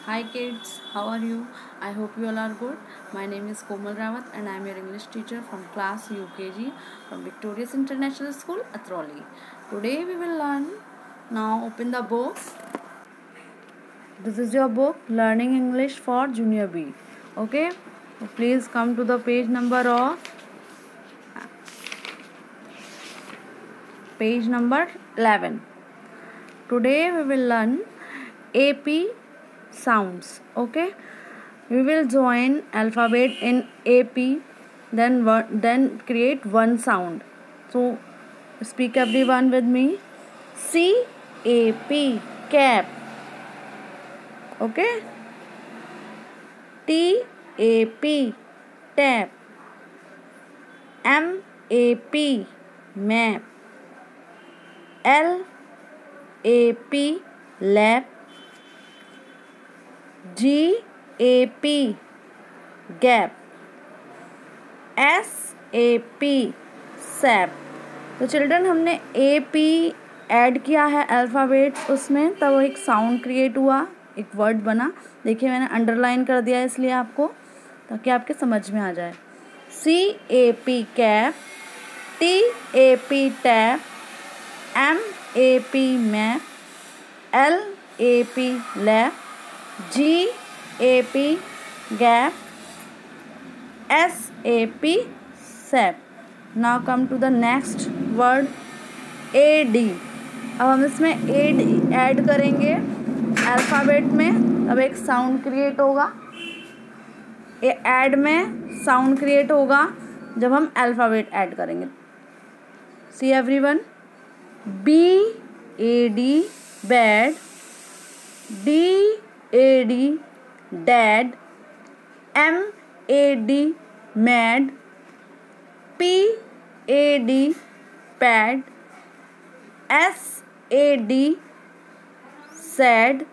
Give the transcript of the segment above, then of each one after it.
Hi kids, how are you? I hope you all are good. My name is Komal Rawat and I am your English teacher from class UKG from Victorious International School, Athroli. Today we will learn. Now open the book. This is your book, Learning English for Junior B. Okay? So please come to the page number 11. Today we will learn AP sounds. Okay, we will join alphabet in AP, then create one sound. So speak everyone with me. CAP, cap. Okay, TAP, tap. MAP, map. LAP, lap. GAP, gap. SAP, sap. तो children हमने AP add किया है alphabets उसमें, तब एक sound create हुआ, एक word बना. देखिए मैंने अंडरलाइन कर दिया है इसलिए आपको, ताकि आपके समझ में आ जाए. CAP cap, TAP tap, MAP map, LAP lap, GAP gap, SAP sap. Now come to the next word, AD. अब हम इसमें AD ऐड करेंगे अल्फ़ाबेट में, तब एक साउंड क्रिएट होगा. ऐड में साउंड क्रिएट होगा जब हम अल्फ़ाबेट ऐड करेंगे. See everyone, BAD bad, DAD dad, MAD mad, PAD pad, SAD sad,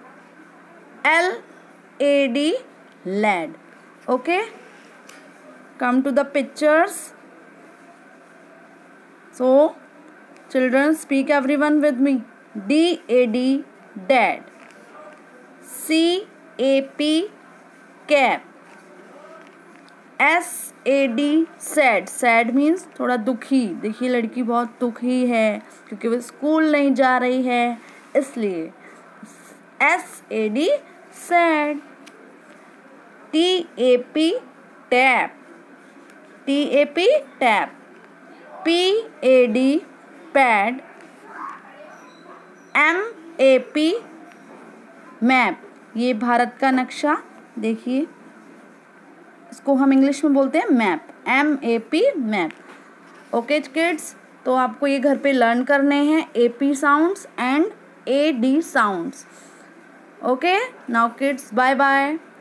LAD lad. Okay, come to the pictures. So children, speak everyone with me. DAD dad, CAP cap, SAD sad. Sad means थोड़ा दुखी. देखिए लड़की बहुत दुखी है क्योंकि वो school नहीं जा रही है, इसलिए SAD sad. TAP tap, TAP tap, PAD pad, MAP map. ये भारत का नक्शा, देखिए इसको हम इंग्लिश में बोलते हैं map. MAP map. Okay kids, तो आपको ये घर पे लर्न करने हैं AP sounds and AD sounds. Okay, now kids, bye bye.